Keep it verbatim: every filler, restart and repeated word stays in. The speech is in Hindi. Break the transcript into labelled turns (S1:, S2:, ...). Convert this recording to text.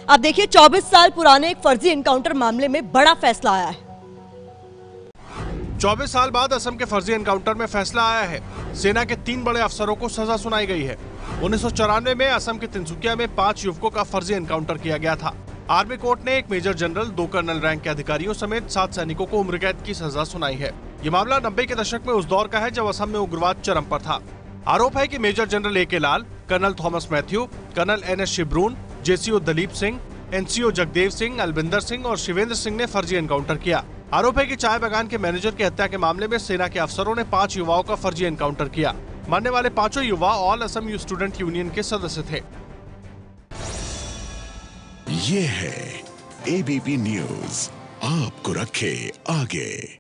S1: अब देखिए चौबीस साल पुराने एक फर्जी एनकाउंटर मामले में बड़ा फैसला आया है।
S2: चौबीस साल बाद असम के फर्जी एनकाउंटर में फैसला आया है। सेना के तीन बड़े अफसरों को सजा सुनाई गई है। उन्नीस सौ चौरानवे में असम के तिनसुकिया में पांच युवकों का फर्जी एनकाउंटर किया गया था। आर्मी कोर्ट ने एक मेजर जनरल, दो कर्नल रैंक के अधिकारियों समेत सात सैनिकों को उम्र कैद की सजा सुनाई है। ये मामला नब्बे के दशक में उस दौर का है जब असम में उग्रवाद चरम पर था। आरोप है कि major general A K Lal, colonel Thomas Matthew, colonel N S शिबरून, जेसीओ दिलीप सिंह, एनसीओ जगदेव सिंह, अलबिंदर सिंह और शिवेंद्र सिंह ने फर्जी एनकाउंटर किया। आरोप है कि चाय बागान के मैनेजर की हत्या के मामले में सेना के अफसरों ने पांच युवाओं का फर्जी एनकाउंटर किया। मरने वाले पांचों युवा all Assam youth student union के सदस्य थे।
S3: ये है एबीपी न्यूज, आपको रखे आगे।